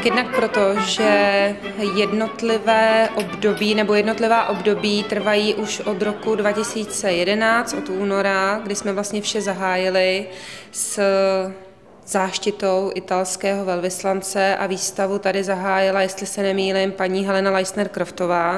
Tak jednak proto, že jednotlivé období nebo jednotlivá období trvají už od roku 2011, od února, kdy jsme vlastně vše zahájili s záštitou italského velvyslance a výstavu tady zahájila, jestli se nemýlím, paní Helena Leissner-Croftová.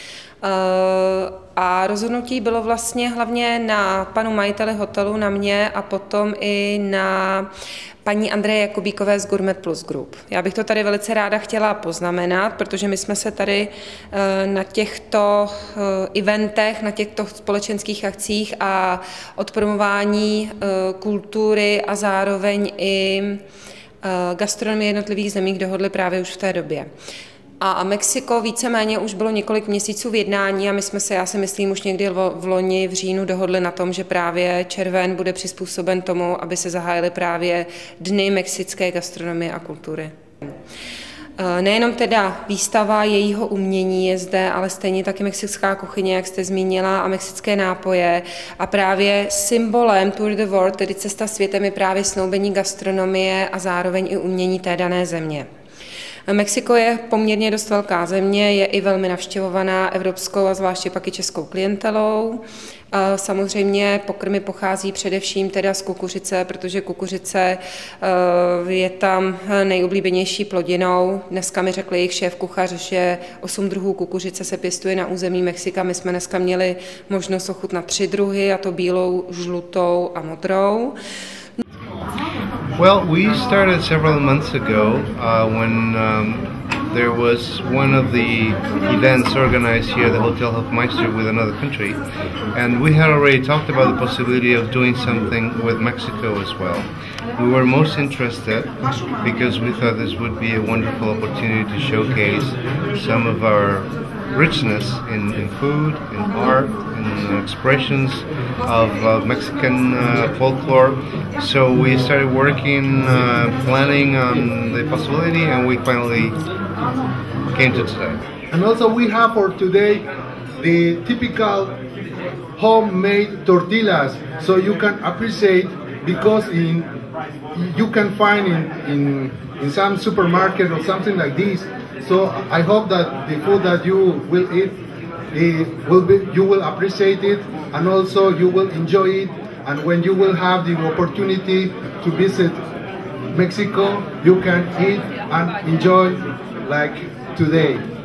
A rozhodnutí bylo vlastně hlavně na panu majiteli hotelu, na mě a potom i na paní Andreje Jakubíkové z Gourmet Plus Group. Já bych to tady velice ráda chtěla poznamenat, protože my jsme se tady na těchto eventech, na těchto společenských akcích a odpromování kultury a zároveň i gastronomie jednotlivých zemí dohodli právě už v té době. A Mexiko víceméně už bylo několik měsíců v jednání a my jsme se, já si myslím, už někdy v loni, v říjnu dohodli na tom, že právě červen bude přizpůsoben tomu, aby se zahájily právě Dny mexické gastronomie a kultury. Nejenom teda výstava jejího umění je zde, ale stejně taky mexická kuchyně, jak jste zmínila, a mexické nápoje. A právě symbolem Tour de World, tedy cesta světem, je právě snoubení gastronomie a zároveň i umění té dané země. Mexiko je poměrně dost velká země, je i velmi navštěvovaná evropskou a zvláště pak i českou klientelou. Samozřejmě pokrmy pochází především teda z kukuřice, protože kukuřice je tam nejoblíbenější plodinou. Dneska mi řekl jejich šéf kuchař, že 8 druhů kukuřice se pěstuje na území Mexika. My jsme dneska měli možnost ochutnat 3 druhy, a to bílou, žlutou a modrou. Well, we started several months ago when there was one of the events organized here at the Hotel Hofmeister with another country, and we had already talked about the possibility of doing something with Mexico as well. We were most interested because we thought this would be a wonderful opportunity to showcase some of our richness in food, in art, in expressions of Mexican folklore. So we started working, planning on the possibility, and we finally came to today. And also we have for today the typical homemade tortillas, so you can appreciate, because you can find in some supermarket or something like this. So I hope that the food that you will eat, you will appreciate it, and also you will enjoy it. And when you will have the opportunity to visit Mexico, you can eat and enjoy like today.